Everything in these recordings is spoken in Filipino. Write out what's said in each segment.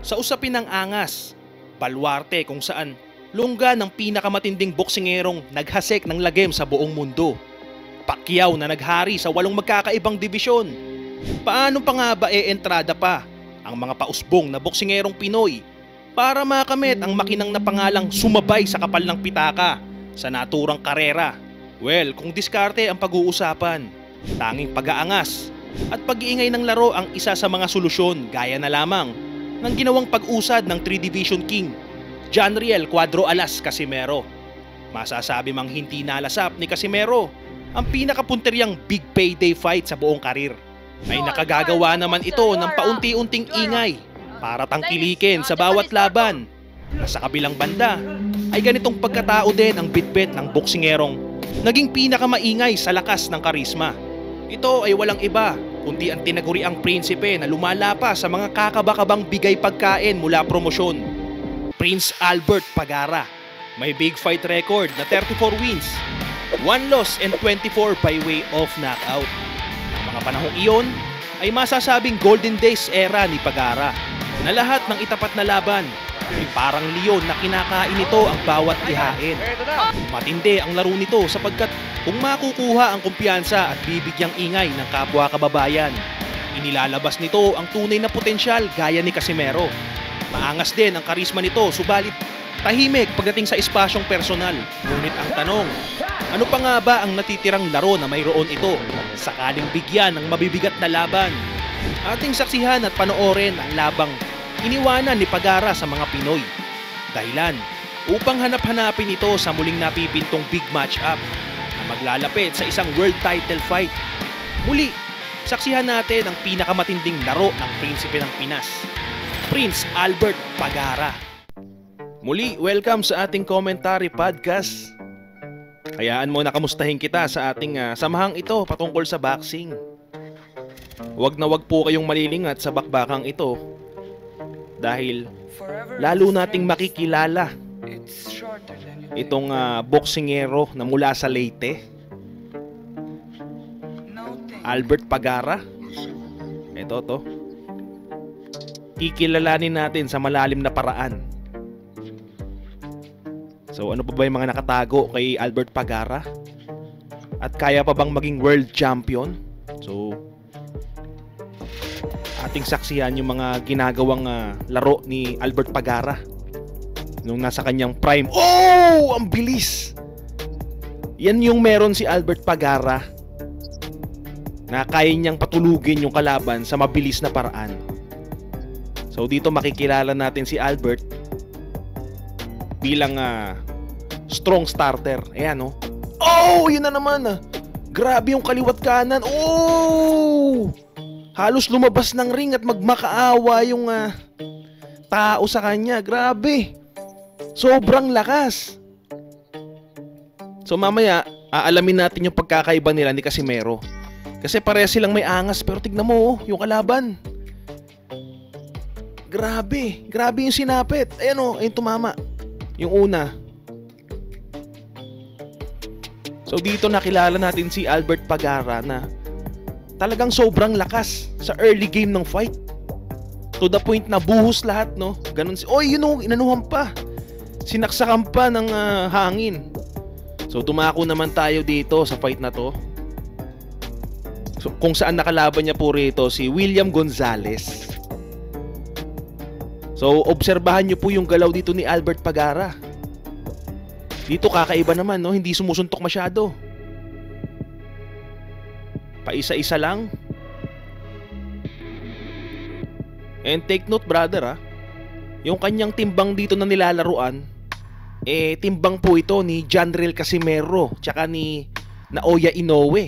Sa usapin ng angas, baluarte kung saan lungga ng pinakamatinding boksingerong naghasek ng lagim sa buong mundo. Pacquiao na naghari sa 8 magkakaibang dibisyon. Paano pa nga ba entrada pa ang mga pausbong na boksingerong Pinoy para makamit ang makinang na pangalang sumabay sa kapal ng pitaka sa naturang karera? Well, kung diskarte ang pag-uusapan, tanging pag-aangas at pag-iingay ng laro ang isa sa mga solusyon, gaya na lamang ng ginawang pag-usad ng 3 Division King, Janriel Cuadro Alas Casimero. Masasabi mang hindi nalasap ni Casimero ang pinakapunteryang big payday fight sa buong karir. Ay nakagagawa naman ito ng paunti-unting ingay para tangkilikin sa bawat laban. Sa kabilang banda ay ganitong pagkatao din ang bitbit ng boksingerong naging pinakamaingay sa lakas ng karisma. Ito ay walang iba kundi ang tinaguriang prinsipe na lumala sa mga kakabakabang bigay pagkain mula promosyon. Prince Albert Pagara. May big fight record na 34 wins, 1 loss and 24 by way of knockout. Ang mga panahong iyon ay masasabing golden days era ni Pagara, na lahat ng itapat na laban ay parang leon na kinakain nito ang bawat ihain. Matindi ang laro nito sapagkat kung makukuha ang kumpiyansa at bibigyang ingay ng kapwa kababayan, inilalabas nito ang tunay na potensyal gaya ni Casimero. Maangas din ang karisma nito, subalit tahimik pagdating sa espasyong personal. Ngunit ang tanong, ano pa nga ba ang natitirang laro na mayroon ito sakaling bigyan ng mabibigat na laban? Ating saksihan at panoorin ang labang iniwanan ni Pagara sa mga Pinoy. Dahilan upang hanap-hanapin ito sa muling napipintong big match-up na maglalapit sa isang world title fight. Muli, saksihan natin ang pinakamatinding laro ng prinsipe ng Pinas, Prince Albert Pagara. Muli, welcome sa ating commentary podcast. Hayaan mo na kamustahin kita sa ating samahang ito patungkol sa boxing. Wag na wag po kayong malilingat sa bakbakang ito dahil lalo nating makikilala itong boksingero na mula sa Leyte, Albert Pagara. Ito to. Kikilalanin natin sa malalim na paraan. So ano pa ba yung mga nakatago kay Albert Pagara? At kaya pa bang maging world champion? So ating saksihan yung mga ginagawang laro ni Albert Pagara nung nasa kanyang prime. Oh! Ang bilis! Yan yung meron si Albert Pagara na kaya niyang patulugin yung kalaban sa mabilis na paraan. So dito makikilala natin si Albert bilang strong starter. Ayan, no? Oh! Yun na naman, grabe yung kaliwat kanan. Oh! Halos lumabas ng ring at magmakaawa yung tao sa kanya. Grabe! Sobrang lakas. So mamaya, aalamin natin yung pagkakaiba nila ni Casimero. Kasi parehas silang may angas, pero tignan mo, yung kalaban. Grabe! Grabe yung sinapit. Ayan o, ayun tumama. Yung una. So dito nakilala natin si Albert Pagara na talagang sobrang lakas sa early game ng fight. To the point na buhos lahat, no? Ganun si... Oy, yun o, inanuhan pa. Sinaksakan pa ng hangin. So tumako naman tayo dito sa fight na to. So, kung saan nakalaban niya po rito si William Gonzalez. So obserbahan niyo po yung galaw dito ni Albert Pagara. Dito kakaiba naman, no? Hindi sumusuntok masyado. Paisa-isa lang. And take note, brother, yung kanyang timbang dito na nilalaruan, timbang po ito ni Janriel Casimero tsaka ni Naoya Inoue.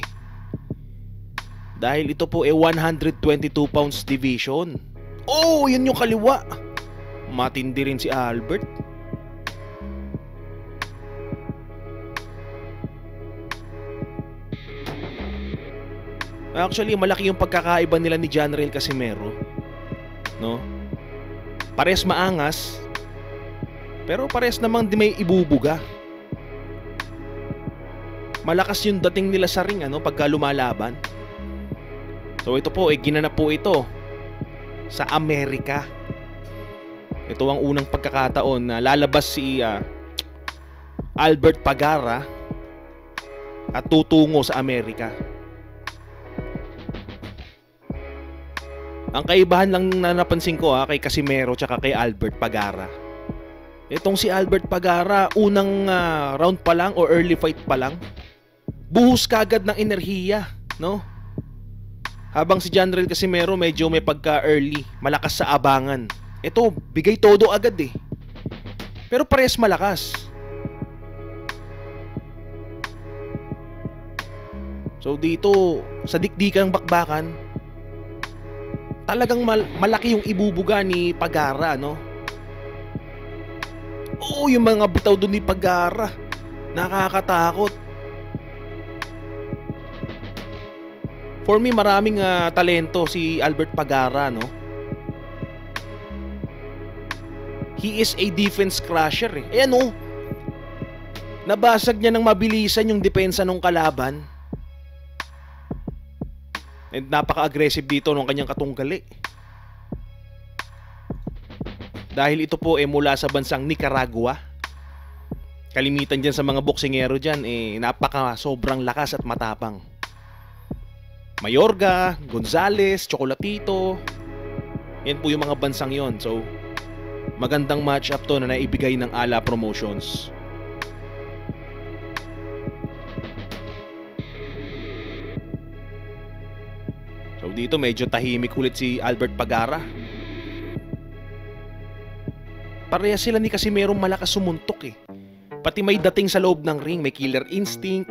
Dahil ito po 122 pounds division. Oh, yun yung kaliwa. Matindi rin si Albert. Actually, malaki yung pagkakaiba nila ni Janriel Casimero, no? Pares maangas, pero pares namang di may ibubuga. Malakas yung dating nila sa ring, pagka lumalaban. So ito po, ginanap po ito sa Amerika. Ito ang unang pagkakataon na lalabas si Albert Pagara at tutungo sa Amerika. Ang kaibahan lang na napansin ko kay Casimero tsaka kay Albert Pagara. Itong si Albert Pagara, unang round pa lang o early fight pa lang, buhos kagad ng enerhiya, no? Habang si Janrel Casimero medyo may pagka-early, malakas sa abangan. Ito, bigay todo agad eh. Pero parehas malakas. So dito, sa dikdikang bakbakan, talagang malaki yung ibubuga ni Pagara, no? Oo, yung mga bitaw doon ni Pagara, nakakatakot. For me, maraming talento si Albert Pagara, no? He is a defense crusher eh. Ayan oh, nabasag niya ng mabilisan yung depensa ng kalaban. And napaka-aggressive dito ng kanyang katunggali. Dahil ito po mula sa bansang Nicaragua. Kalimitan dyan sa mga boksingero dyan napaka sobrang lakas at matapang. Mayorga, Gonzales, Chocolatito, yan po yung mga bansang yon. So magandang match up to na naibigay ng Ala Promotions. So dito medyo tahimik ulit si Albert Pagara. Pareha sila ni Casimero malakas sumuntok eh. Pati may dating sa loob ng ring, may killer instinct.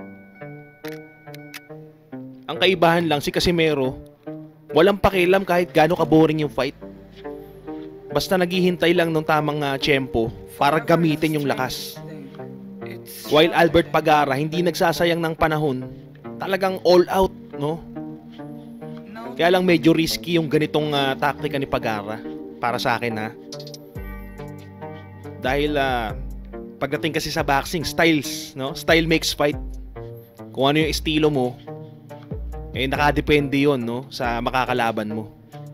Ang kaibahan lang si Casimero, walang pakialam kahit gaano ka-boring yung fight. Basta naghihintay lang ng tamang tiyempo para gamitin yung lakas. While Albert Pagara hindi nagsasayang ng panahon, talagang all out, no? Kaya lang medyo risky yung ganitong taktika ni Pagara para sa akin Dahil pagdating kasi sa boxing, styles, no? Style makes fight. Kung ano yung estilo mo, nakadepende yon, no? Sa makakalaban mo.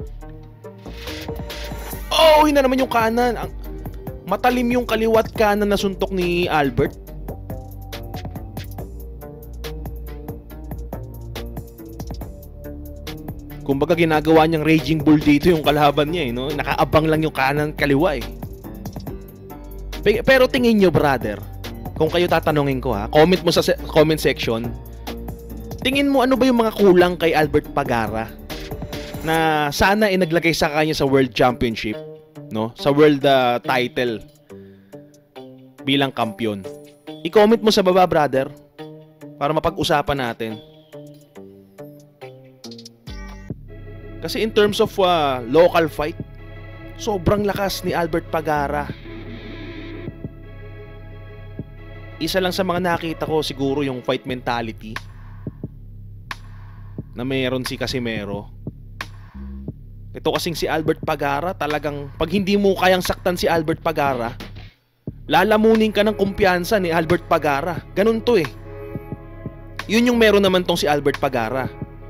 Oh, yun na naman yung kanan. Matalim yung kaliwat kanan na suntok ni Albert. Kumbaga ginagawa niyang Raging Bull dito yung kalaban niya no? Nakaabang lang yung kanan kaliwa Pero tingin nyo brother, kung kayo tatanungin ko comment mo sa comment section, tingin mo ano ba yung mga kulang kay Albert Pagara na sana naglagay sa kanya sa World Championship, no? Sa World title bilang kampiyon. I-comment mo sa baba brother para mapag-usapan natin. Kasi in terms of local fight, sobrang lakas ni Albert Pagara. Isa lang sa mga nakita ko siguro yung fight mentality na mayroon si Casimero. Ito kasing si Albert Pagara, talagang pag hindi mo kayang saktan si Albert Pagara, lalamunin ka ng kumpiyansa ni Albert Pagara. Ganun to Yun yung meron naman tong si Albert Pagara.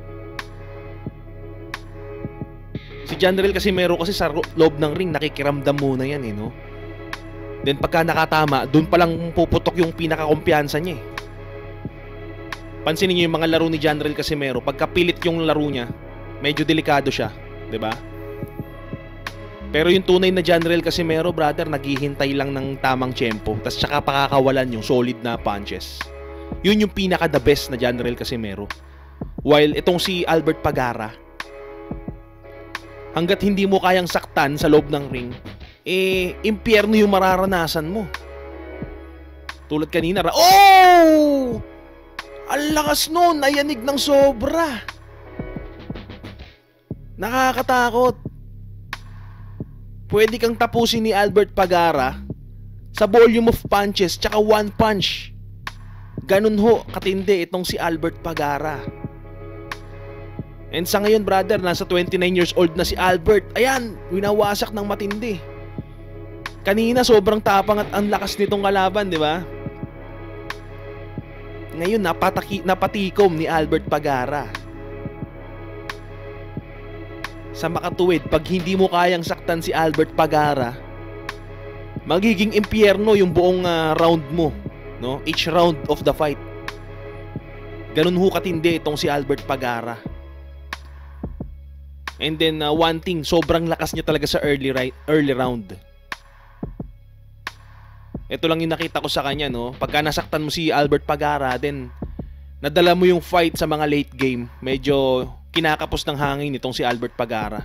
Si Janrel Casimero kasi sa loob ng ring nakikiramdam muna yan no? Then pagka nakatama, dun palang puputok yung pinakakumpiyansa niya Pansinin niyo yung mga laro ni Janrel Casimero, pagka pilit yung laro niya, medyo delikado siya, 'di ba? Pero yung tunay na Janrel Casimero, brother, naghihintay lang ng tamang tiyempo, tas tsaka pakakawalan yung solid na punches. Yun yung pinaka the best na Janrel Casimero. While itong si Albert Pagara, hanggat hindi mo kayang saktan sa loob ng ring, impyerno yung mararanasan mo. Tulad kanina, oh! Ang lakas nun, nayanig ng sobra. Nakakatakot. Pwede kang tapusin ni Albert Pagara sa volume of punches tsaka one punch. Ganun ho katindi itong si Albert Pagara. And sa ngayon brother, nasa 29 years old na si Albert. Ayan, winawasak ng matindi. Kanina sobrang tapang at ang lakas nitong kalaban, di ba? Ngayon napatikom ni Albert Pagara. sa makatuwid, pag hindi mo kayang saktan si Albert Pagara, magiging impyerno yung buong round mo, no? Each round of the fight. Ganun ho katindi itong si Albert Pagara. And then one thing, sobrang lakas niya talaga sa early round. Ito lang yung nakita ko sa kanya, no? Pagka nasaktan mo si Albert Pagara, then nadala mo yung fight sa mga late game, medyo kinakapos ng hangin nitong si Albert Pagara.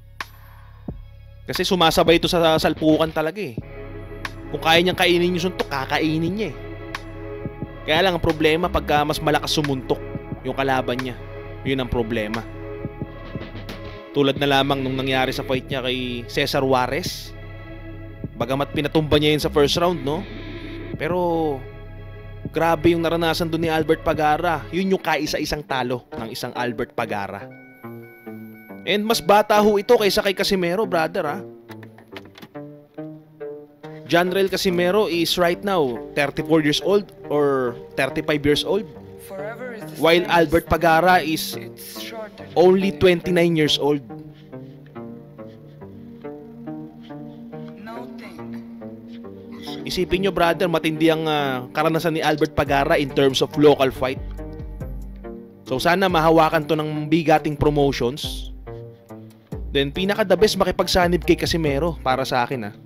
Kasi sumasabay ito sa salpukan talaga eh. Kung kaya niyang kainin yung suntok, kakainin niya eh. Kaya lang ang problema pagka mas malakas sumuntok yung kalaban niya. Yun ang problema. Tulad na lamang nung nangyari sa fight niya kay Cesar Juarez. Bagamat pinatumba niya yun sa first round, no? Pero grabe yung naranasan doon ni Albert Pagara. Yun yung kaisa-isang talo ng isang Albert Pagara. And mas bata ho ito kaysa kay Casimero, brother, ha? Janrel Casimero is right now 34 years old or 35 years old. While Albert Pagara is only 29 years old. Isipin nyo, brother, matindi ang karanasan ni Albert Pagara in terms of local fight. So sana mahawakan to ng bigating promotions. Then pinaka the best makipagsanib kay Casimero para sa akin, ha.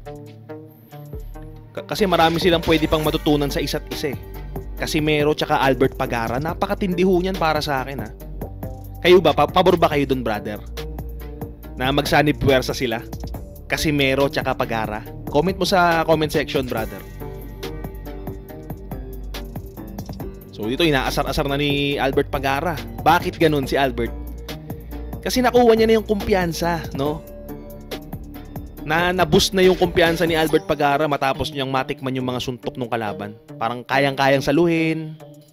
Kasi marami silang pwede pang matutunan sa isa't isa eh. Casimero tsaka Albert Pagara, napakatindi ho niyan para sa akin, ha. Kayo ba? Pabor ba kayo dun, brother? Na magsanib puwersa sila? Casimero tsaka Pagara? Comment mo sa comment section, brother. So dito inaasar-asar na ni Albert Pagara. Bakit ganun si Albert? Kasi nakuha niya na yung kumpiyansa, no? Na-boost na yung kumpiyansa ni Albert Pagara matapos niyang matikman yung mga suntok ng kalaban. Parang kayang-kayang saluhin.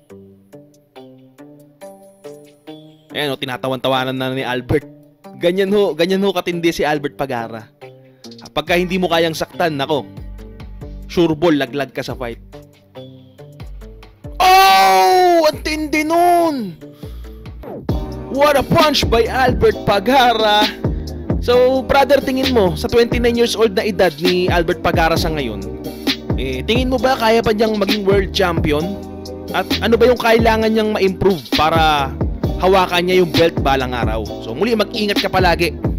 Ayan, tinatawan-tawanan na ni Albert. Ganyan ho katindi si Albert Pagara. Pagka hindi mo kayang saktan, nako, sure ball, laglag ka sa fight. Oh! Ang tindi nun! What a punch by Albert Pagara! So, brother, tingin mo, sa 29 years old na edad ni Albert Pagara sa ngayon, tingin mo ba kaya pa niyang maging world champion? At ano ba yung kailangan niyang ma-improve para hawakan niya yung belt balang araw? So, muli, mag-ingat ka palagi.